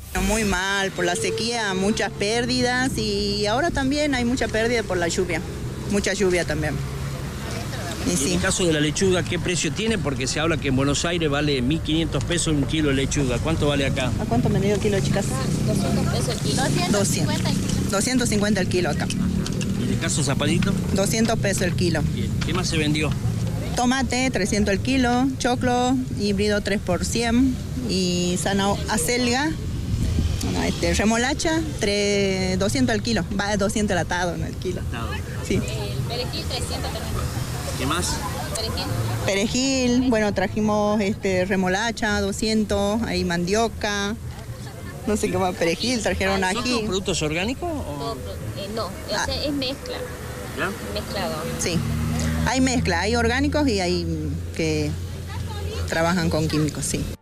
Muy mal, por la sequía, muchas pérdidas y ahora también hay mucha pérdida por la lluvia, mucha lluvia también. Y en el caso de la lechuga, ¿qué precio tiene? Porque se habla que en Buenos Aires vale 1.500 pesos un kilo de lechuga. ¿Cuánto vale acá? ¿A cuánto me dio el kilo, chicas? 200 pesos el kilo. 250 el kilo acá. ¿Y en el caso zapadito? 200 pesos el kilo. Bien. ¿Qué más se vendió? Tomate, 300 el kilo, choclo, híbrido 3 por 100 y acelga, remolacha, 200 al kilo, va 200 el atado, no el kilo. Sí. El perejil 300 también. ¿Qué más? Perejil, bueno, trajimos remolacha, 200, ahí mandioca, no sé qué más, perejil, trajeron ¿Son ají. todos productos orgánicos? O... No, es mezcla. ¿Ya? Mezclado. Sí, hay mezcla, hay orgánicos y hay que trabajan con químicos, sí.